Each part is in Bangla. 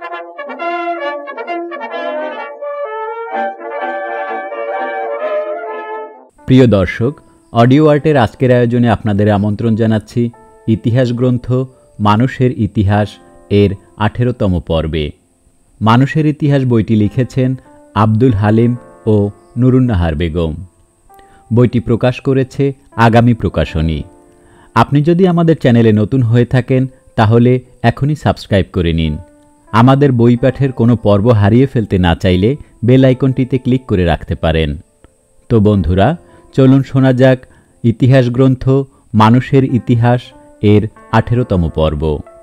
প্রিয় দর্শক, অডিও আর্টের আজকের আয়োজনে আপনাদের আমন্ত্রণ জানাচ্ছি ইতিহাস গ্রন্থ মানুষের ইতিহাস এর 18তম পর্বে। মানুষের ইতিহাস বইটি লিখেছেন আব্দুল হালিম ও নুরুন্নাহার বেগম। বইটি প্রকাশ করেছে আগামী প্রকাশনী। আপনি যদি আমাদের চ্যানেলে নতুন হয়ে থাকেন তাহলে এখনই সাবস্ক্রাইব করে নিন। আমাদের বই পাঠের কোনো পর্ব হারিয়ে ফেলতে না চাইলে বেল আইকনটিতে ক্লিক করে রাখতে পারেন। তো বন্ধুরা, চলুন শোনা যাক ইতিহাস গ্রন্থ মানুষের ইতিহাস এর 18তম পর্ব।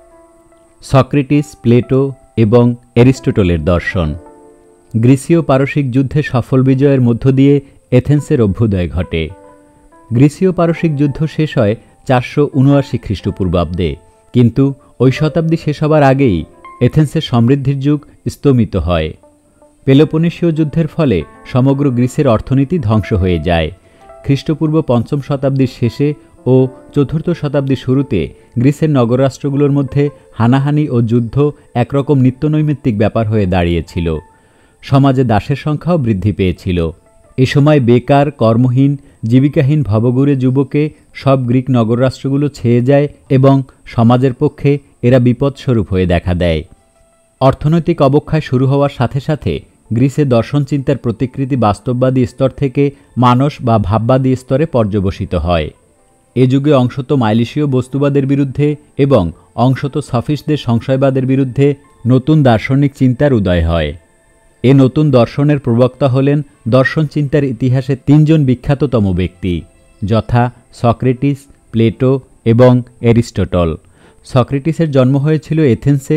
সক্রেটিস, প্লেটো এবং এরিস্টটলের দর্শন। গ্রীসীয় পারসিক যুদ্ধে সফল বিজয়ের মধ্য দিয়ে এথেন্সের অভ্যুদয় ঘটে। গ্রীসীয় পারসিক যুদ্ধ শেষ হয় 479 খ্রিস্টপূর্বাব্দে, কিন্তু ওই শতাব্দী শেষ হবার আগেই এথেন্সের সমৃদ্ধির যুগ স্তমিত হয়। পেলোপনেশীয় যুদ্ধের ফলে সমগ্র গ্রিসের অর্থনীতি ধ্বংস হয়ে যায়। খ্রিস্টপূর্ব 5ম শতাব্দীর শেষে ও 4র্থ শতাব্দীর শুরুতে গ্রিসের নগররাষ্ট্রগুলোর মধ্যে হানাহানি ও যুদ্ধ একরকম নিত্যনৈমিত্তিক ব্যাপার হয়ে দাঁড়িয়েছিল। সমাজে দাসের সংখ্যাও বৃদ্ধি পেয়েছিল। এ সময় বেকার, কর্মহীন, জীবিকাহীন ভবঘুরে যুবকে সব গ্রিক নগররাষ্ট্রগুলো ছেয়ে যায় এবং সমাজের পক্ষে এরা বিপদস্বরূপ হয়ে দেখা দেয়। অর্থনৈতিক অবক্ষয় শুরু হওয়ার সাথে সাথে গ্রিসে দর্শন চিন্তার প্রতিকৃতি বাস্তববাদী স্তর থেকে মানস বা ভাববাদী স্তরে পর্যবসিত হয়। এ যুগে অংশত মাইলিশীয় বস্তুবাদের বিরুদ্ধে এবং অংশত সফিস্টদের সংশয়বাদের বিরুদ্ধে নতুন দার্শনিক চিন্তার উদয় হয়। এ নতুন দর্শনের প্রবক্তা হলেন দর্শন চিন্তার ইতিহাসে 3 জন বিখ্যাততম ব্যক্তি, যথা সক্রেটিস, প্লেটো এবং এরিস্টটল। সক্রেটিসের জন্ম হয়েছিল এথেন্সে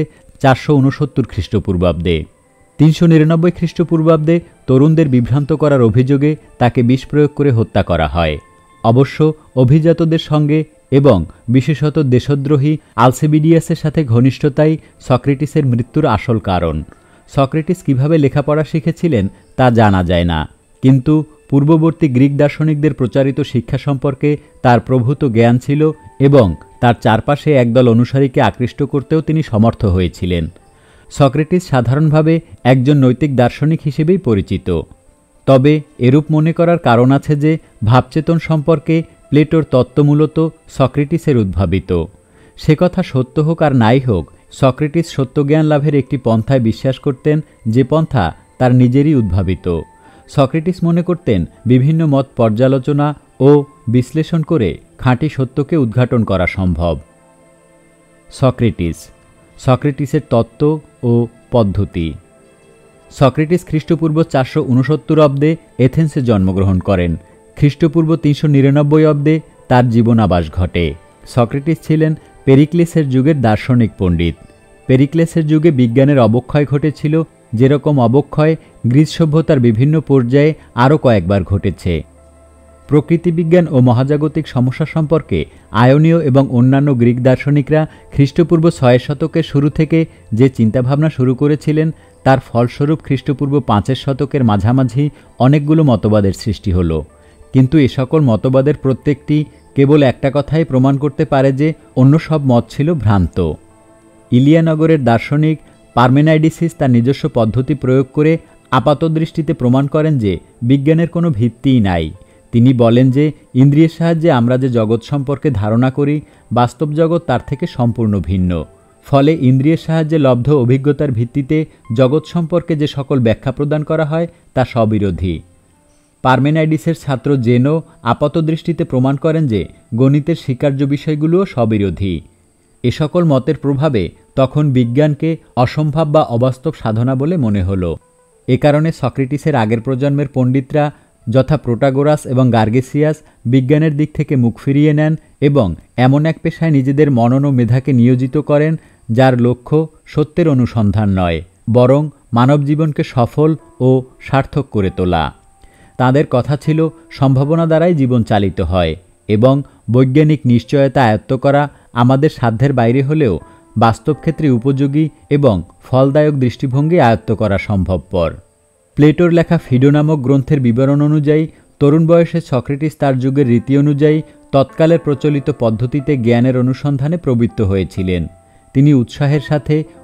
469 খ্রিস্টপূর্বাব্দে। 399 খ্রিস্টপূর্বাব্দে তরুণদের বিভ্রান্ত করার অভিযোগে তাকে বিষ প্রয়োগ করে হত্যা করা হয়। অবশ্য অভিজাতদের সঙ্গে এবং বিশেষত দেশদ্রোহী আলসিবিডিয়াসের সাথে ঘনিষ্ঠতাই সক্রেটিসের মৃত্যুর আসল কারণ। সক্রেটিস কিভাবে লেখাপড়া শিখেছিলেন তা জানা যায় না, কিন্তু পূর্ববর্তী গ্রিক দার্শনিকদের প্রচারিত শিক্ষা সম্পর্কে তার প্রভূত জ্ঞান ছিল এবং তার চারপাশে একদল অনুসারীকে আকৃষ্ট করতেও তিনি সমর্থ হয়েছিলেন। সক্রেটিস সাধারণভাবে একজন নৈতিক দার্শনিক হিসেবেই পরিচিত। তবে এরূপ মনে করার কারণ আছে যে ভাবচেতন সম্পর্কে প্লেটোর তত্ত্ব মূলত সক্রেটিসের উদ্ভাবিত। সে কথা সত্য হোক আর নাই হোক, সক্রেটিস সত্যজ্ঞান লাভের একটি পন্থায় বিশ্বাস করতেন, যে পন্থা তার নিজেরই উদ্ভাবিত। সক্রেটিস মনে করতেন বিভিন্ন মত পর্যালোচনা ও বিশ্লেষণ করে খাঁটি সত্যকে উদ্ঘাটন করা সম্ভব। সক্রেটিসের তত্ত্ব ও পদ্ধতি। সক্রেটিস খ্রিস্টপূর্ব 469 অব্দে এথেন্সে জন্মগ্রহণ করেন। খ্রিস্টপূর্ব 399 অব্দে তার জীবনাবাস ঘটে। সক্রেটিস ছিলেন পেরিক্লেসের যুগের দার্শনিক পণ্ডিত। পেরিক্লেসের যুগে বিজ্ঞানের অবক্ষয় ঘটেছিল, যেরকম অবক্ষয় গ্রিস সভ্যতার বিভিন্ন পর্যায়ে আরও কয়েকবার ঘটেছে। প্রকৃতিবিজ্ঞান ও মহাজাগতিক সমস্যা সম্পর্কে আয়োনীয় এবং অন্যান্য গ্রিক দার্শনিকরা খ্রিস্টপূর্ব 6 শতকের শুরু থেকে যে চিন্তাভাবনা শুরু করেছিলেন, তার ফলস্বরূপ খ্রিস্টপূর্ব 5 শতকের মাঝামাঝি অনেকগুলো মতবাদের সৃষ্টি হল। কিন্তু এ সকল মতবাদের প্রত্যেকটি কেবল একটা কথাই প্রমাণ করতে পারে যে অন্য সব মত ছিল ভ্রান্ত। ইলিয়ানগরের দার্শনিক পারমেনাইডিসিস তার নিজস্ব পদ্ধতি প্রয়োগ করে আপাতদৃষ্টিতে প্রমাণ করেন যে বিজ্ঞানের কোনো ভিত্তিই নাই। তিনি বলেন যে ইন্দ্রিয়ের সাহায্যে আমরা যে জগৎ সম্পর্কে ধারণা করি, বাস্তব জগৎ তার থেকে সম্পূর্ণ ভিন্ন। ফলে ইন্দ্রিয়ের সাহায্যে লব্ধ অভিজ্ঞতার ভিত্তিতে জগৎ সম্পর্কে যে সকল ব্যাখ্যা প্রদান করা হয় তা স্ববিরোধী। পারমেনাইডিসের ছাত্র জেনো আপাতদৃষ্টিতে প্রমাণ করেন যে গণিতের স্বীকার্য বিষয়গুলোও স্ববিরোধী। এ সকল মতের প্রভাবে তখন বিজ্ঞানকে অসম্ভব বা অবাস্তব সাধনা বলে মনে হল। এ কারণে সক্রেটিসের আগের প্রজন্মের পণ্ডিতরা যথা প্রোটাগোরাস এবং গার্গেসিয়াস বিজ্ঞানের দিক থেকে মুখ ফিরিয়ে নেন এবং এমন এক পেশায় নিজেদের মনন ও মেধাকে নিয়োজিত করেন যার লক্ষ্য সত্যের অনুসন্ধান নয়, বরং মানব জীবনকে সফল ও সার্থক করে তোলা। তাদের কথা ছিল সম্ভাবনা দ্বারাই জীবন চালিত হয় এবং বৈজ্ঞানিক নিশ্চয়তা আয়ত্ত করা আমাদের সাধ্যের বাইরে হলেও বাস্তব ক্ষেত্রে উপযোগী এবং ফলদায়ক দৃষ্টিভঙ্গি আয়ত্ত করা সম্ভবপর। প্লেটোর লেখা ফিডো নামক গ্রন্থের বিবরণ অনুযায়ী তরুণ বয়সে সক্রেটিস তার যুগের রীতি অনুযায়ী তৎকালের প্রচলিত পদ্ধতিতে জ্ঞানের অনুসন্ধানে প্রবৃত্ত হয়েছিলেন। তিনি উৎসাহের সাথে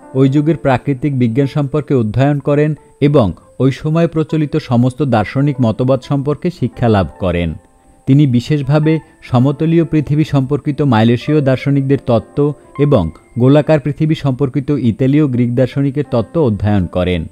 ওই যুগের প্রাকৃতিক বিজ্ঞান সম্পর্কে অধ্যয়ন করেন এবং ওই সময় প্রচলিত সমস্ত দার্শনিক মতবাদ সম্পর্কে শিক্ষা লাভ করেন। তিনি বিশেষভাবে সমতলীয় পৃথিবী সম্পর্কিত মাইলেশীয় দার্শনিকদের তত্ত্ব এবং গোলাকার পৃথিবী সম্পর্কিত ইতালীয় গ্রিক দার্শনিকের তত্ত্ব অধ্যয়ন করেন।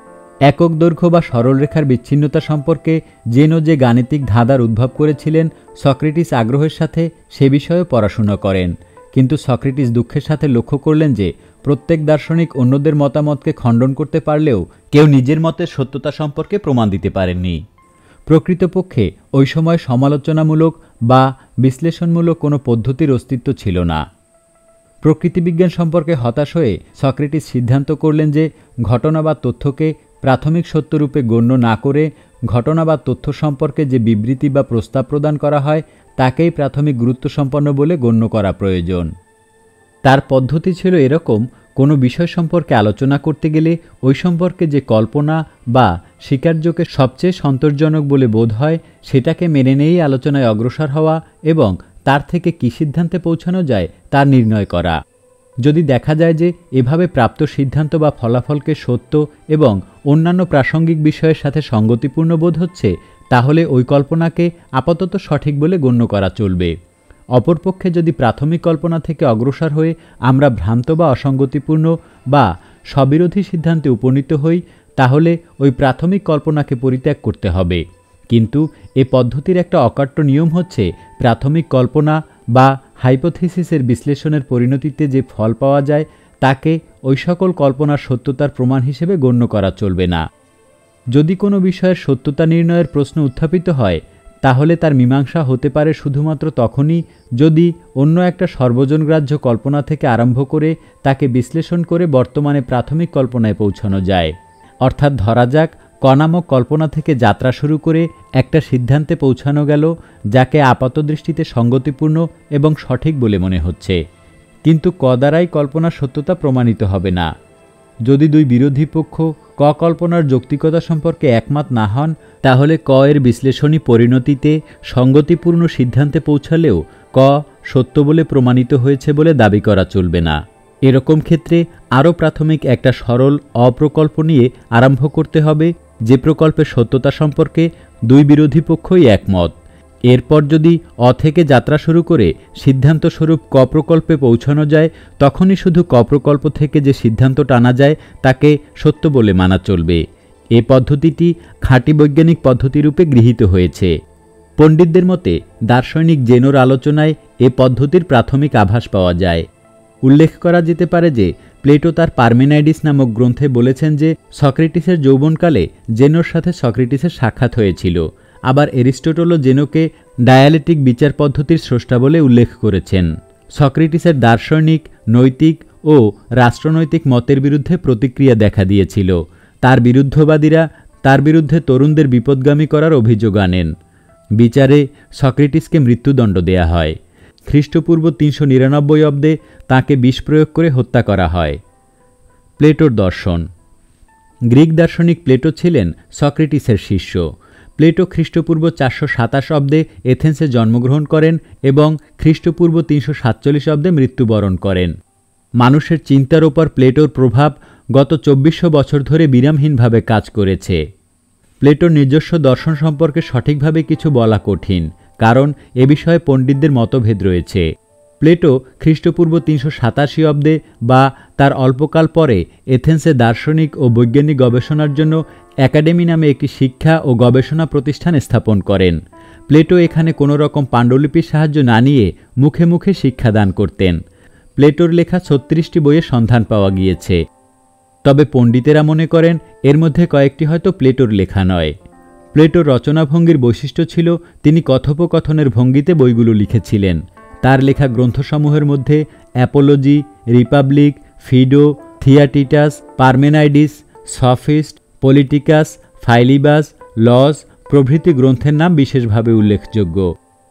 একক দৈর্ঘ্য বা সরলরেখার বিচ্ছিন্নতা সম্পর্কে জেনো যে গাণিতিক ধাঁধার উদ্ভব করেছিলেন, সক্রেটিস আগ্রহের সাথে সে বিষয়ে পড়াশোনা করেন। কিন্তু সক্রেটিস দুঃখের সাথে লক্ষ্য করলেন যে প্রত্যেক দার্শনিক অন্যদের মতামতকে খণ্ডন করতে পারলেও কেউ নিজের মতের সত্যতা সম্পর্কে প্রমাণ দিতে পারেননি। প্রকৃতপক্ষে ওই সময় সমালোচনামূলক বা বিশ্লেষণমূলক কোনো পদ্ধতির অস্তিত্ব ছিল না। প্রকৃতিবিজ্ঞান সম্পর্কে হতাশ হয়ে সক্রেটিস সিদ্ধান্ত করলেন যে ঘটনা বা তথ্যকে প্রাথমিক সত্যরূপে গণ্য না করে ঘটনা বা তথ্য সম্পর্কে যে বিবৃতি বা প্রস্তাব প্রদান করা হয় তাকেই প্রাথমিক গুরুত্বসম্পন্ন বলে গণ্য করা প্রয়োজন। তার পদ্ধতি ছিল এরকম: কোনো বিষয় সম্পর্কে আলোচনা করতে গেলে ওই সম্পর্কে যে কল্পনা বা স্বীকার্যকে সবচেয়ে সন্তোষজনক বলে বোধ হয় সেটাকে মেনে নিয়েই আলোচনায় অগ্রসর হওয়া এবং তার থেকে কী সিদ্ধান্তে পৌঁছানো যায় তা নির্ণয় করা। যদি দেখা যায় যে এভাবে প্রাপ্ত সিদ্ধান্ত বা ফলাফলকে সত্য এবং অন্যান্য প্রাসঙ্গিক বিষয়ের সাথে সঙ্গতিপূর্ণ বোধ হচ্ছে, তাহলে ওই কল্পনাকে আপাতত সঠিক বলে গণ্য করা চলবে। অপরপক্ষে যদি প্রাথমিক কল্পনা থেকে অগ্রসর হয়ে আমরা ভ্রান্ত বা অসঙ্গতিপূর্ণ বা স্ববিরোধী সিদ্ধান্তে উপনীত হই, তাহলে ওই প্রাথমিক কল্পনাকে পরিত্যাগ করতে হবে। কিন্তু এ পদ্ধতির একটা অকাট্য নিয়ম হচ্ছে, প্রাথমিক কল্পনা বা হাইপোথিসিসের বিশ্লেষণের পরিণতিতে যে ফল পাওয়া যায় তাকে ওই সকল কল্পনার সত্যতার প্রমাণ হিসেবে গণ্য করা চলবে না। যদি কোনো বিষয়ের সত্যতা নির্ণয়ের প্রশ্ন উত্থাপিত হয়, তাহলে তার মীমাংসা হতে পারে শুধুমাত্র তখনই যদি অন্য একটা সর্বজনগ্রাহ্য কল্পনা থেকে আরম্ভ করে তাকে বিশ্লেষণ করে বর্তমানে প্রাথমিক কল্পনায় পৌঁছানো যায়। অর্থাৎ ধরা যাক নামক কল্পনা থেকে যাত্রা শুরু করে একটা সিদ্ধান্তে পৌঁছানো গেল যাকে আপাতদৃষ্টিতে সঙ্গতিপূর্ণ এবং সঠিক বলে মনে হচ্ছে, কিন্তু দ্বারাই কল্পনার সত্যতা প্রমাণিত হবে না। যদি দুই বিরোধী পক্ষ কল্পনার যৌক্তিকতা সম্পর্কে একমত না হন, তাহলে এর বিশ্লেষণী পরিণতিতে সঙ্গতিপূর্ণ সিদ্ধান্তে পৌঁছালেও সত্য বলে প্রমাণিত হয়েছে বলে দাবি করা চলবে না। এরকম ক্ষেত্রে আরও প্রাথমিক একটা সরল অপ্রকল্প নিয়ে আরম্ভ করতে হবে, যে প্রকল্পের সত্যতা সম্পর্কে দুই বিরোধী পক্ষই একমত। এরপর যদি থেকে যাত্রা শুরু করে সিদ্ধান্তস্বরূপ প্রকল্পে পৌঁছানো যায়, তখনই শুধু প্রকল্প থেকে যে সিদ্ধান্ত টানা যায় তাকে সত্য বলে মানা চলবে। এ পদ্ধতিটি খাঁটি বৈজ্ঞানিক পদ্ধতিরূপে গৃহীত হয়েছে। পণ্ডিতদের মতে দার্শনিক জেনোর আলোচনায় এ পদ্ধতির প্রাথমিক আভাস পাওয়া যায়। উল্লেখ করা যেতে পারে যে প্লেটো তার পারমেনাইডিস নামক গ্রন্থে বলেছেন যে সক্রেটিসের যৌবনকালে জেনোর সাথে সক্রেটিসের সাক্ষাৎ হয়েছিল। আবার এরিস্টটলও জেনোকে ডায়ালেটিক বিচার পদ্ধতির স্রষ্টা বলে উল্লেখ করেছেন। সক্রেটিসের দার্শনিক, নৈতিক ও রাষ্ট্রনৈতিক মতের বিরুদ্ধে প্রতিক্রিয়া দেখা দিয়েছিল। তার বিরুদ্ধবাদীরা তার বিরুদ্ধে তরুণদের বিপদগামী করার অভিযোগ আনেন। বিচারে সক্রেটিসকে মৃত্যুদণ্ড দেয়া হয়। খ্রিস্টপূর্ব 399 অব্দে তাঁকে বিষ প্রয়োগ করে হত্যা করা হয়। প্লেটোর দর্শন। গ্রিক দার্শনিক প্লেটো ছিলেন সক্রেটিসের শিষ্য। প্লেটো খ্রিস্টপূর্ব 427 অব্দে এথেন্সে জন্মগ্রহণ করেন এবং খ্রিস্টপূর্ব 347 অব্দে মৃত্যুবরণ করেন। মানুষের চিন্তার ওপর প্লেটোর প্রভাব গত 2400 বছর ধরে বিরামহীনভাবে কাজ করেছে। প্লেটোর নিজস্ব দর্শন সম্পর্কে সঠিকভাবে কিছু বলা কঠিন, কারণ এ বিষয়ে পণ্ডিতদের মতভেদ রয়েছে। প্লেটো খ্রিস্টপূর্ব 387 অব্দে বা তার অল্পকাল পরে এথেন্সে দার্শনিক ও বৈজ্ঞানিক গবেষণার জন্য একাডেমি নামে একটি শিক্ষা ও গবেষণা প্রতিষ্ঠান স্থাপন করেন। প্লেটো এখানে কোনো রকম পাণ্ডুলিপির সাহায্য না নিয়ে মুখে মুখে শিক্ষাদান করতেন। প্লেটোর লেখা 36টি বইয়ের সন্ধান পাওয়া গিয়েছে, তবে পণ্ডিতেরা মনে করেন এর মধ্যে কয়েকটি হয়তো প্লেটোর লেখা নয়। প্লেটোর রচনাভঙ্গির বৈশিষ্ট্য ছিল তিনি কথোপকথনের ভঙ্গিতে বইগুলো লিখেছিলেন। তার লেখা গ্রন্থসমূহের মধ্যে Apology, Republic, Phaedo, Theaetetus, Parmenides, Sophist, Politicus, Philebus, Laws প্রভৃতি গ্রন্থের নাম বিশেষভাবে উল্লেখযোগ্য।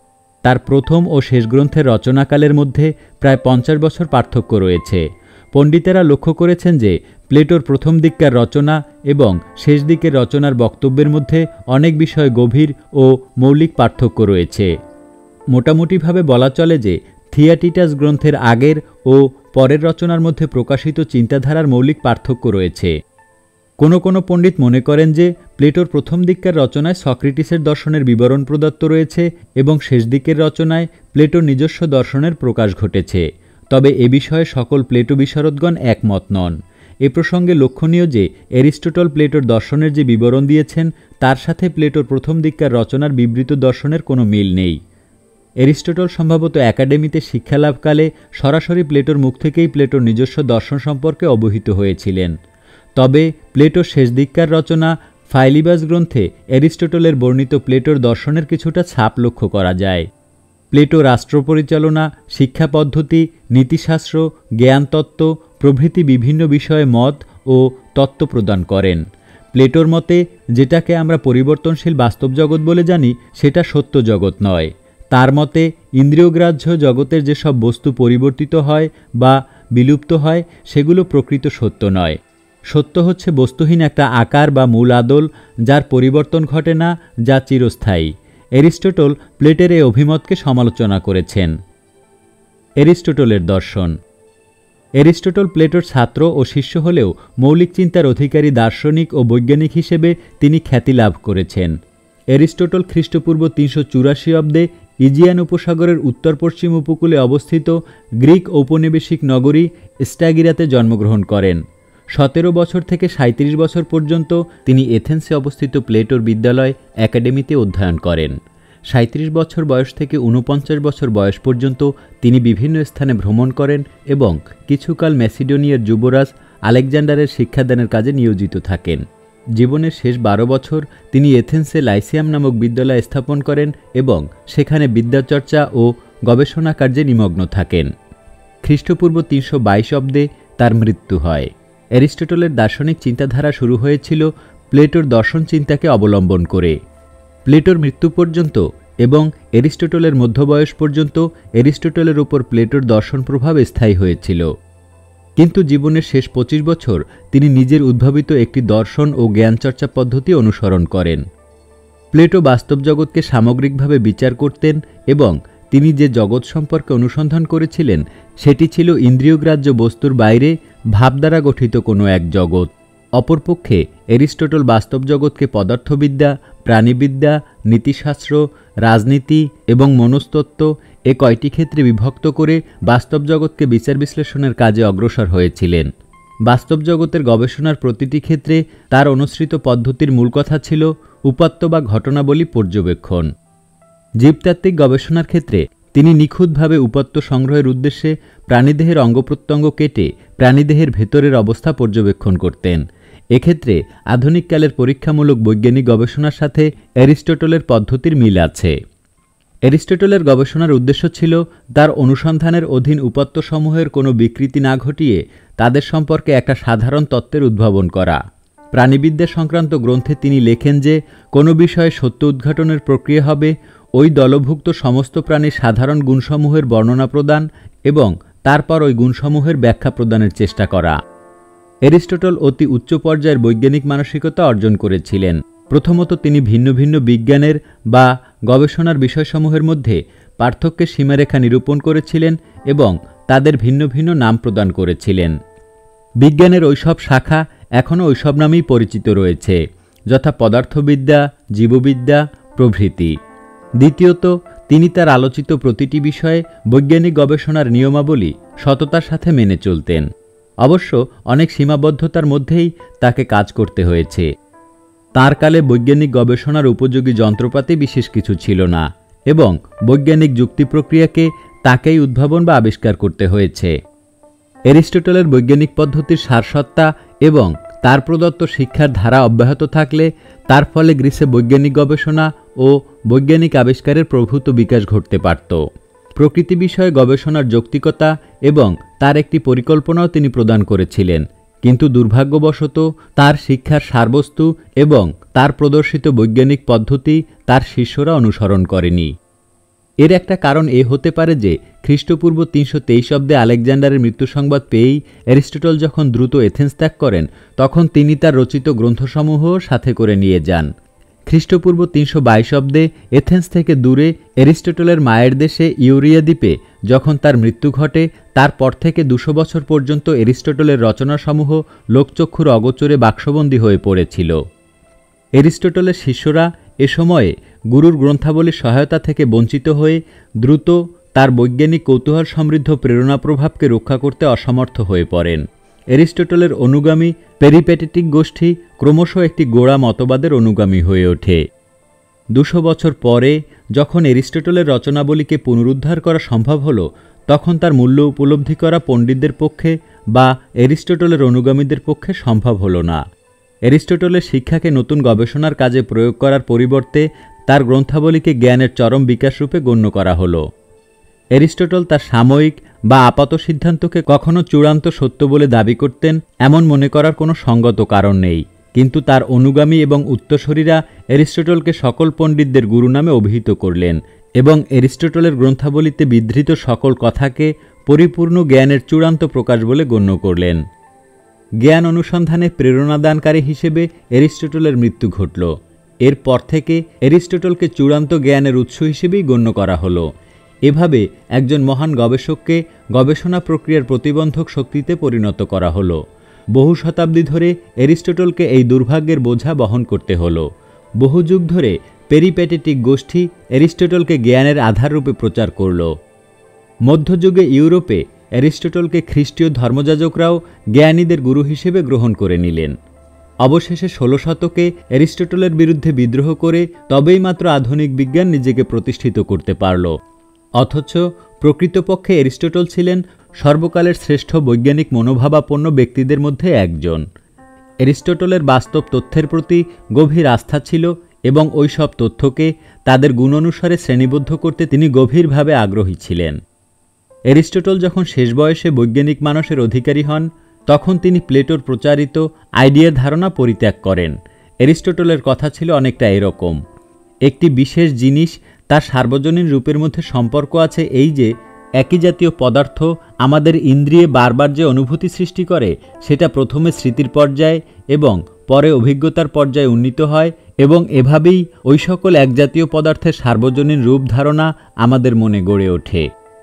তার প্রথম ও শেষ গ্রন্থের রচনাকালের মধ্যে প্রায় 50 বছর পার্থক্য রয়েছে। পণ্ডিতেরা লক্ষ্য করেছেন যে প্লেটোর প্রথম দিককার রচনা এবং শেষ দিকের রচনার বক্তব্যের মধ্যে অনেক বিষয় গভীর ও মৌলিক পার্থক্য রয়েছে। মোটামুটিভাবে বলা চলে যে থিয়াটিটাস গ্রন্থের আগের ও পরের রচনার মধ্যে প্রকাশিত চিন্তাধারার মৌলিক পার্থক্য রয়েছে। কোনো পণ্ডিত মনে করেন যে প্লেটোর প্রথম দিককার রচনায় সক্রেটিসের দর্শনের বিবরণ প্রদত্ত রয়েছে এবং শেষ দিকের রচনায় প্লেটোর নিজস্ব দর্শনের প্রকাশ ঘটেছে। তবে এ বিষয়ে সকল প্লেটো বিশারদগণ একমত নন। এ প্রসঙ্গে লক্ষণীয় যে অ্যারিস্টটল প্লেটোর দর্শনের যে বিবরণ দিয়েছেন তার সাথে প্লেটোর প্রথম দিককার রচনার বিবৃত দর্শনের কোনো মিল নেই। অ্যারিস্টটল সম্ভবত একাডেমিতে শিক্ষালাভকালে সরাসরি প্লেটোর মুখ থেকেই প্লেটোর নিজস্ব দর্শন সম্পর্কে অবহিত হয়েছিলেন। তবে প্লেটোর শেষ দিককার রচনা ফাইলিবাস গ্রন্থে অ্যারিস্টটলের বর্ণিত প্লেটোর দর্শনের কিছুটা ছাপ লক্ষ্য করা যায়। প্লেটো রাষ্ট্র পরিচালনা, শিক্ষা পদ্ধতি, নীতিশাস্ত্র, জ্ঞানতত্ত্ব প্রভৃতি বিভিন্ন বিষয়ে মত ও তত্ত্ব প্রদান করেন। প্লেটোর মতে যেটাকে আমরা পরিবর্তনশীল বাস্তব জগৎ বলে জানি সেটা সত্য জগৎ নয়। তার মতে ইন্দ্রিয়গ্রাহ্য জগতের যেসব বস্তু পরিবর্তিত হয় বা বিলুপ্ত হয় সেগুলো প্রকৃত সত্য নয়। সত্য হচ্ছে বস্তুহীন একটা আকার বা মূল আদল, যার পরিবর্তন ঘটে না, যা চিরস্থায়ী। অ্যারিস্টটল প্লেটোর এই অভিমতকে সমালোচনা করেছেন। অ্যারিস্টটলের দর্শন। অ্যারিস্টটল প্লেটোর ছাত্র ও শিষ্য হলেও মৌলিক চিন্তার অধিকারী দার্শনিক ও বৈজ্ঞানিক হিসেবে তিনি খ্যাতি লাভ করেছেন। অ্যারিস্টটল খ্রিস্টপূর্ব 384 অব্দে ইজিয়ান উপসাগরের উত্তর পশ্চিম উপকূলে অবস্থিত গ্রিক ঔপনিবেশিক নগরী স্ট্যাগিরাতে জন্মগ্রহণ করেন। 17 বছর থেকে 37 বছর পর্যন্ত তিনি এথেন্সে অবস্থিত প্লেটোর বিদ্যালয় একাডেমিতে অধ্যয়ন করেন। 37 বছর বয়স থেকে 49 বছর বয়স পর্যন্ত তিনি বিভিন্ন স্থানে ভ্রমণ করেন এবং কিছুকাল ম্যাসিডোনিয়ার যুবরাজ আলেকজান্ডারের শিক্ষাদানের কাজে নিয়োজিত থাকেন। জীবনের শেষ 12 বছর তিনি এথেন্সে লাইসিয়াম নামক বিদ্যালয় স্থাপন করেন এবং সেখানে বিদ্যাচর্চা ও গবেষণা কার্যে নিমগ্ন থাকেন। খ্রিস্টপূর্ব 322 অব্দে তার মৃত্যু হয়। অ্যারিস্টটলের দার্শনিক চিন্তাধারা শুরু হয়েছিল প্লেটোর দর্শন চিন্তাকে অবলম্বন করে। প্লেটোর মৃত্যু পর্যন্ত এবং অ্যারিস্টটলের মধ্যবয়স পর্যন্ত অ্যারিস্টটলের উপর প্লেটোর দর্শন প্রভাব স্থায়ী হয়েছিল। কিন্তু জীবনের শেষ 25 বছর তিনি নিজের উদ্ভাবিত একটি দর্শন ও জ্ঞানচর্চা পদ্ধতি অনুসরণ করেন। প্লেটো বাস্তব জগৎকে সামগ্রিকভাবে বিচার করতেন এবং তিনি যে জগৎ সম্পর্কে অনুসন্ধান করেছিলেন সেটি ছিল ইন্দ্রিয়গ্রাহ্য বস্তুর বাইরে ভাব দ্বারা গঠিত কোনো এক জগৎ। অপরপক্ষে অ্যারিস্টটল বাস্তব জগৎকে পদার্থবিদ্যা, প্রাণীবিদ্যা, নীতিশাস্ত্র, রাজনীতি এবং মনস্তত্ত্ব এ কয়টি ক্ষেত্রে বিভক্ত করে বাস্তব জগৎকে বিচার বিশ্লেষণের কাজে অগ্রসর হয়েছিলেন। বাস্তব জগতের গবেষণার প্রতিটি ক্ষেত্রে তার অনুসৃত পদ্ধতির মূল কথা ছিল উপাত্ত বা ঘটনাবলী পর্যবেক্ষণ। জীবতাত্ত্বিক গবেষণার ক্ষেত্রে তিনি নিখুঁতভাবে উপাত্ত সংগ্রহের উদ্দেশ্যে প্রাণীদেহের অঙ্গপ্রত্যঙ্গ কেটে প্রাণীদেহের ভেতরের অবস্থা পর্যবেক্ষণ করতেন। এক্ষেত্রে আধুনিককালের পরীক্ষামূলক বৈজ্ঞানিক গবেষণার সাথে অ্যারিস্টটলের পদ্ধতির মিল আছে। অ্যারিস্টটলের গবেষণার উদ্দেশ্য ছিল তার অনুসন্ধানের অধীন উপাত্তসমূহের কোনো বিকৃতি না ঘটিয়ে তাদের সম্পর্কে একটা সাধারণ তত্ত্বের উদ্ভাবন করা। প্রাণীবিদ্যা সংক্রান্ত গ্রন্থে তিনি লেখেন যে কোনো বিষয়ে সত্য উদ্ঘাটনের প্রক্রিয়া হবে ওই দলভুক্ত সমস্ত প্রাণীর সাধারণ গুণসমূহের বর্ণনা প্রদান এবং তারপর ওই গুণসমূহের ব্যাখ্যা প্রদানের চেষ্টা করা। অ্যারিস্টটল অতি উচ্চ পর্যায়ের বৈজ্ঞানিক মানসিকতা অর্জন করেছিলেন। প্রথমত তিনি ভিন্ন ভিন্ন বিজ্ঞানের বা গবেষণার বিষয়সমূহের মধ্যে পার্থক্যের সীমারেখা নিরূপণ করেছিলেন এবং তাদের ভিন্ন ভিন্ন নাম প্রদান করেছিলেন। বিজ্ঞানের ওইসব শাখা এখনও ওইসব নামেই পরিচিত রয়েছে, যথা পদার্থবিদ্যা, জীববিদ্যা প্রভৃতি। দ্বিতীয়ত তিনি তার আলোচিত প্রতিটি বিষয়ে বৈজ্ঞানিক গবেষণার নিয়মাবলী সততার সাথে মেনে চলতেন। অবশ্য অনেক সীমাবদ্ধতার মধ্যেই তাকে কাজ করতে হয়েছে। তাঁর কালে বৈজ্ঞানিক গবেষণার উপযোগী যন্ত্রপাতি বিশেষ কিছু ছিল না এবং বৈজ্ঞানিক যুক্তি প্রক্রিয়াকে তাকেই উদ্ভাবন বা আবিষ্কার করতে হয়েছে। অ্যারিস্টটলের বৈজ্ঞানিক পদ্ধতির সারসত্তা এবং তার প্রদত্ত শিক্ষার ধারা অব্যাহত থাকলে তার ফলে গ্রিসে বৈজ্ঞানিক গবেষণা ও বৈজ্ঞানিক আবিষ্কারের প্রভূত বিকাশ ঘটতে পারত। প্রকৃতি বিষয়ে গবেষণার যৌক্তিকতা এবং তার একটি পরিকল্পনাও তিনি প্রদান করেছিলেন, কিন্তু দুর্ভাগ্যবশত তার শিক্ষার সারবস্তু এবং তার প্রদর্শিত বৈজ্ঞানিক পদ্ধতি তার শিষ্যরা অনুসরণ করেনি। এর একটা কারণ এ হতে পারে যে খ্রিস্টপূর্ব 323 অব্দে আলেকজান্ডারের মৃত্যু সংবাদ পেয়েই অ্যারিস্টটল যখন দ্রুত এথেন্স ত্যাগ করেন তখন তিনি তার রচিত গ্রন্থসমূহ সাথে করে নিয়ে যান। খ্রিস্টপূর্ব 322 অব্দে এথেন্স থেকে দূরে অ্যারিস্টটলের মায়ের দেশে ইউরিয়া দ্বীপে যখন তার মৃত্যু ঘটে তারপর থেকে 200 বছর পর্যন্ত এরিস্টটলের রচনাসমূহ লোকচক্ষুর অগোচরে বাক্সবন্দী হয়ে পড়েছিল। এরিস্টটলের শিষ্যরা এ সময়ে গুরুর গ্রন্থাবলীর সহায়তা থেকে বঞ্চিত হয়ে দ্রুত তার বৈজ্ঞানিক কৌতূহল সমৃদ্ধ প্রেরণা প্রভাবকে রক্ষা করতে অসমর্থ হয়ে পড়েন। এরিস্টটলের অনুগামী পেরিপ্যাটেটিক গোষ্ঠী ক্রমশ একটি গোঁড়া মতবাদের অনুগামী হয়ে ওঠে। 200 বছর পরে যখন এরিস্টটলের রচনাবলীকে পুনরুদ্ধার করা সম্ভব হলো, তখন তার মূল্য উপলব্ধি করা পণ্ডিতদের পক্ষে বা এরিস্টটলের অনুগামীদের পক্ষে সম্ভব হলো না। এরিস্টটলের শিক্ষাকে নতুন গবেষণার কাজে প্রয়োগ করার পরিবর্তে তার গ্রন্থাবলীকে জ্ঞানের চরম বিকাশরূপে গণ্য করা হলো। এরিস্টটল তার সাময়িক বা আপাত সিদ্ধান্তকে কখনো চূড়ান্ত সত্য বলে দাবি করতেন এমন মনে করার কোনো সঙ্গত কারণ নেই, কিন্তু তার অনুগামী এবং উত্তরসূরিরা এরিস্টটলকে সকল পণ্ডিতদের গুরু নামে অভিহিত করলেন এবং এরিস্টটলের গ্রন্থাবলীতে বিধৃত সকল কথাকে পরিপূর্ণ জ্ঞানের চূড়ান্ত প্রকাশ বলে গণ্য করলেন। জ্ঞান অনুসন্ধানে প্রেরণাদানকারী হিসেবে এরিস্টটলের মৃত্যু ঘটল। এরপর থেকে এরিস্টটলকে চূড়ান্ত জ্ঞানের উৎস হিসেবেই গণ্য করা হলো। এভাবে একজন মহান গবেষককে গবেষণা প্রক্রিয়ার প্রতিবন্ধক শক্তিতে পরিণত করা হলো। বহু শতাব্দী ধরে এরিস্টটলকে এই দুর্ভাগ্যের বোঝা বহন করতে হলো। বহু যুগ ধরে পেরিপ্যাটেটিক গোষ্ঠী এরিস্টটলকে জ্ঞানের আধাররূপে প্রচার করল। মধ্যযুগে ইউরোপে এরিস্টটলকে খ্রিস্টীয় ধর্মযাজকরাও জ্ঞানীদের গুরু হিসেবে গ্রহণ করে নিলেন। অবশেষে 16 শতকে এরিস্টটলের বিরুদ্ধে বিদ্রোহ করে তবেই মাত্র আধুনিক বিজ্ঞান নিজেকে প্রতিষ্ঠিত করতে পারল। অথচ প্রকৃতপক্ষে এরিস্টটল ছিলেন সর্বকালের শ্রেষ্ঠ বৈজ্ঞানিক মনোভাবাপন্ন ব্যক্তিদের মধ্যে একজন। এরিস্টটলের বাস্তব তথ্যের প্রতি গভীর আস্থা ছিল এবং ওই সব তথ্যকে তাদের গুণ অনুসারে শ্রেণীবদ্ধ করতে তিনি গভীরভাবে আগ্রহী ছিলেন। এরিস্টটল যখন শেষ বয়সে বৈজ্ঞানিক মানসের অধিকারী হন, তখন তিনি প্লেটোর প্রচারিত আইডিয়ার ধারণা পরিত্যাগ করেন। এরিস্টটলের কথা ছিল অনেকটা এরকম: একটি বিশেষ জিনিস তার সার্বজনীন রূপের মধ্যে সম্পর্ক আছে এই যে, একই জাতীয় পদার্থ আমাদের ইন্দ্রিয়ে বারবার যে অনুভূতি সৃষ্টি করে, সেটা প্রথমে স্মৃতির পর্যায়ে এবং পরে অভিজ্ঞতার পর্যায়ে উন্নীত হয় এবং এভাবেই ওই সকল একজাতীয় পদার্থের সার্বজনীন রূপ ধারণা আমাদের মনে গড়ে ওঠে।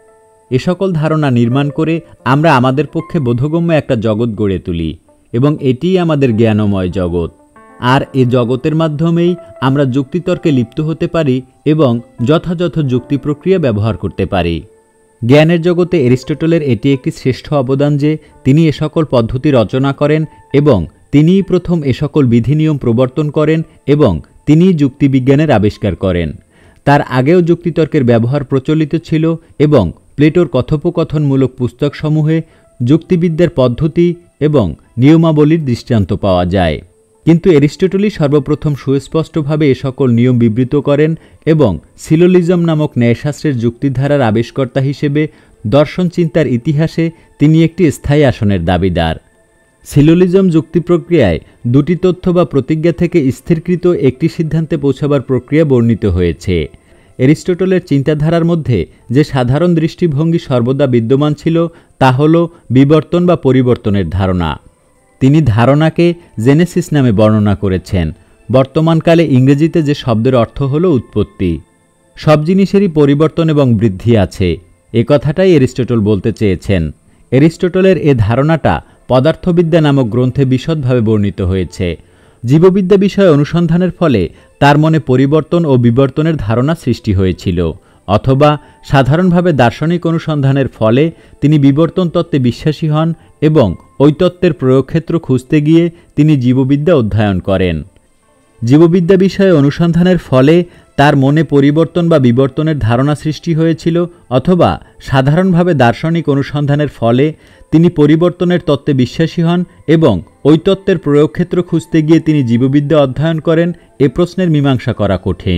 এ সকল ধারণা নির্মাণ করে আমরা আমাদের পক্ষে বোধগম্য একটা জগৎ গড়ে তুলি এবং এটিই আমাদের জ্ঞানময় জগৎ। আর এ জগতের মাধ্যমেই আমরা যুক্তিতর্কে লিপ্ত হতে পারি এবং যথাযথ যুক্তি প্রক্রিয়া ব্যবহার করতে পারি। জ্ঞানের জগতে এরিস্টটলের এটি একটি শ্রেষ্ঠ অবদান যে তিনি এ সকল পদ্ধতি রচনা করেন এবং তিনিই প্রথম এ সকল বিধিনিয়ম প্রবর্তন করেন এবং তিনিই যুক্তিবিজ্ঞানের আবিষ্কার করেন। তার আগেও যুক্তিতর্কের ব্যবহার প্রচলিত ছিল এবং প্লেটোর কথোপকথনমূলক পুস্তকসমূহে যুক্তিবিদ্যার পদ্ধতি এবং নিয়মাবলীর দৃষ্টান্ত পাওয়া যায়, কিন্তু এরিস্টটলই সর্বপ্রথম সুস্পষ্টভাবে এ সকল নিয়ম বিবৃত করেন এবং সিলোজিজম নামক ন্যায়শাস্ত্রের যুক্তিধারার আবিষ্কর্তা হিসেবে দর্শন চিন্তার ইতিহাসে তিনি একটি স্থায়ী আসনের দাবিদার। সিলোজিজম যুক্তি প্রক্রিয়ায় দুটি তথ্য বা প্রতিজ্ঞা থেকে স্থিরকৃত একটি সিদ্ধান্তে পৌঁছাবার প্রক্রিয়া বর্ণিত হয়েছে। এরিস্টটলের চিন্তাধারার মধ্যে যে সাধারণ দৃষ্টিভঙ্গি সর্বদা বিদ্যমান ছিল তা হল বিবর্তন বা পরিবর্তনের ধারণা। তিনি ধারণাকে জেনেসিস নামে বর্ণনা করেছেন। বর্তমানকালে ইংরেজিতে যে শব্দের অর্থ হল উৎপত্তি। সব জিনিসেরই পরিবর্তন এবং বৃদ্ধি আছে, এ কথাটাই এরিস্টটল বলতে চেয়েছেন। এরিস্টটলের এ ধারণাটা পদার্থবিদ্যা নামক গ্রন্থে বিশদভাবে বর্ণিত হয়েছে। জীববিদ্যা বিষয়ে অনুসন্ধানের ফলে তার মনে পরিবর্তন ও বিবর্তনের ধারণা সৃষ্টি হয়েছিল, অথবা সাধারণভাবে দার্শনিক অনুসন্ধানের ফলে তিনি বিবর্তন তত্ত্বে বিশ্বাসী হন এবং ওই তত্ত্বের প্রয়োগক্ষেত্র খুঁজতে গিয়ে তিনি জীববিদ্যা অধ্যয়ন করেন। জীববিদ্যা বিষয়ে অনুসন্ধানের ফলে তার মনে পরিবর্তন বা বিবর্তনের ধারণা সৃষ্টি হয়েছিল, অথবা সাধারণভাবে দার্শনিক অনুসন্ধানের ফলে তিনি পরিবর্তনের তত্ত্বে বিশ্বাসী হন এবং ওই তত্ত্বের প্রয়োগক্ষেত্র খুঁজতে গিয়ে তিনি জীববিদ্যা অধ্যয়ন করেন। এ প্রশ্নের মীমাংসা করা কঠিন।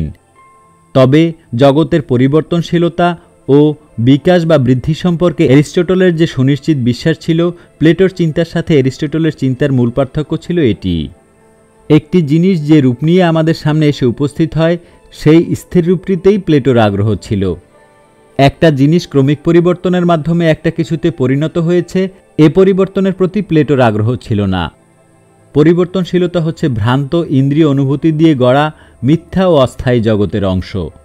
তবে জগতের পরিবর্তনশীলতা ও বিকাশ বা বৃদ্ধি সম্পর্কে এরিস্টটলের যে সুনিশ্চিত বিশ্বাস ছিল, প্লেটোর চিন্তার সাথে এরিস্টটলের চিন্তার মূল পার্থক্য ছিল এটি: একটি জিনিস যে রূপ নিয়ে আমাদের সামনে এসে উপস্থিত হয়, সেই স্থির রূপটিতেই প্লেটোর আগ্রহ ছিল। একটা জিনিস ক্রমিক পরিবর্তনের মাধ্যমে একটা কিছুতে পরিণত হয়েছে, এ পরিবর্তনের প্রতি প্লেটোর আগ্রহ ছিল না। পরিবর্তনশীলতা হচ্ছে ভ্রান্ত ইন্দ্রিয় অনুভূতি দিয়ে গড়া মিথ্যা ও অস্থায়ী জগতের অংশ।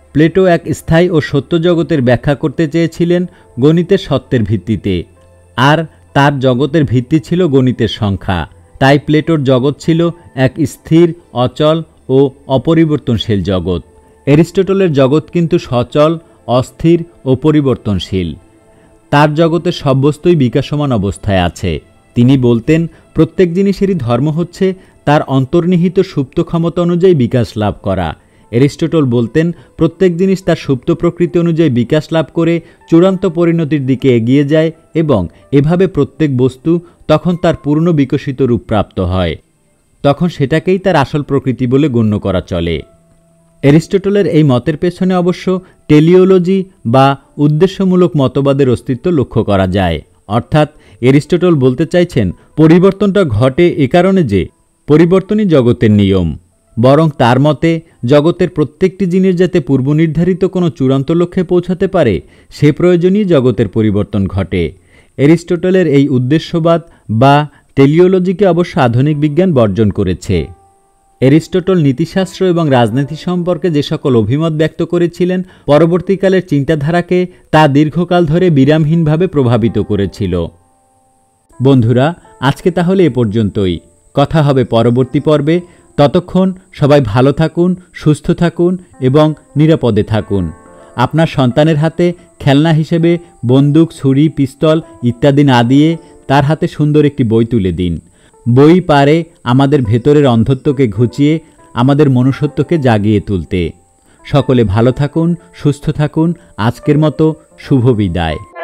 প্লেটো এক স্থায়ী ও সত্য জগতের ব্যাখ্যা করতে চেয়েছিলেন গণিতের সত্যের ভিত্তিতে, আর তার জগতের ভিত্তি ছিল গণিতের সংখ্যা। তাই প্লেটোর জগৎ ছিল এক স্থির, অচল ও অপরিবর্তনশীল জগৎ। অ্যারিস্টটলের জগৎ কিন্তু সচল, অস্থির ও পরিবর্তনশীল। তার জগতের সব বস্তুই বিকাশমান অবস্থায় আছে। তিনি বলতেন, প্রত্যেক জিনিসেরই ধর্ম হচ্ছে তার অন্তর্নিহিত সুপ্ত ক্ষমতা অনুযায়ী বিকাশ লাভ করা। অ্যারিস্টটল বলতেন, প্রত্যেক জিনিস তার সুপ্ত প্রকৃতি অনুযায়ী বিকাশ লাভ করে চূড়ান্ত পরিণতির দিকে এগিয়ে যায় এবং এভাবে প্রত্যেক বস্তু তখন তার পূর্ণ বিকশিত রূপ প্রাপ্ত হয়। তখন সেটাকেই তার আসল প্রকৃতি বলে গণ্য করা চলে। অ্যারিস্টটলের এই মতের পেছনে অবশ্য টেলিওলজি বা উদ্দেশ্যমূলক মতবাদের অস্তিত্ব লক্ষ্য করা যায়। অর্থাৎ অ্যারিস্টটল বলতে চাইছেন, পরিবর্তনটা ঘটে এ কারণে যে পরিবর্তনই জগতের নিয়ম, বরং তার মতে জগতের প্রত্যেকটি জিনিস যাতে পূর্বনির্ধারিত কোনো চূড়ান্ত লক্ষ্যে পৌঁছাতে পারে সে প্রয়োজনই জগতের পরিবর্তন ঘটে। অ্যারিস্টটলের এই উদ্দেশ্যবাদ বা টেলিওলজিকে অবশ্য আধুনিক বিজ্ঞান বর্জন করেছে। অ্যারিস্টটল নীতিশাস্ত্র এবং রাজনীতি সম্পর্কে যে সকল অভিমত ব্যক্ত করেছিলেন, পরবর্তীকালের চিন্তাধারাকে তা দীর্ঘকাল ধরে বিরামহীনভাবে প্রভাবিত করেছিল। বন্ধুরা, আজকে তাহলে এ পর্যন্তই। কথা হবে পরবর্তী পর্বে। ততক্ষণ সবাই ভালো থাকুন, সুস্থ থাকুন এবং নিরাপদে থাকুন। আপনার সন্তানের হাতে খেলনা হিসেবে বন্দুক, ছুরি, পিস্তল ইত্যাদি না দিয়ে তার হাতে সুন্দর একটি বই তুলে দিন। বই পারে আমাদের ভেতরের অন্ধত্বকে ঘুচিয়ে আমাদের মনুষ্যত্বকে জাগিয়ে তুলতে। সকলে ভালো থাকুন, সুস্থ থাকুন। আজকের মতো শুভ বিদায়।